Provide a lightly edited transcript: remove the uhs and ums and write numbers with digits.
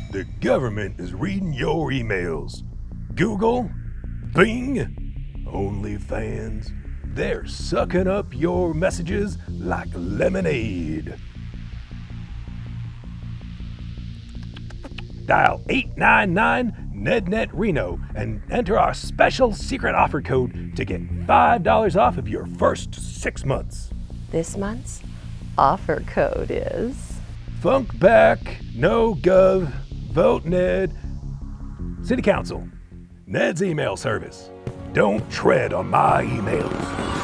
The government is reading your emails. Google, Bing, OnlyFans. They're sucking up your messages like lemonade. Dial 899-NEDNET Reno and enter our special secret offer code to get $5 off of your first 6 months. This month's offer code is Funkback, no gov, vote Ned. City Council, Ned's email service. Don't tread on my emails.